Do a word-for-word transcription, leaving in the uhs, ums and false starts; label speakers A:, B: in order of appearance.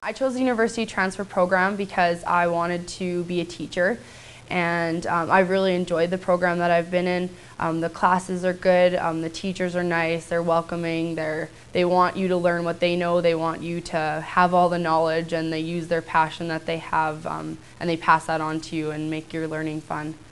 A: I chose the university transfer program because I wanted to be a teacher, and um, I really enjoyed the program that I've been in. Um, the classes are good, um, the teachers are nice, they're welcoming, they're, they want you to learn what they know, they want you to have all the knowledge, and they use their passion that they have um, and they pass that on to you and make your learning fun.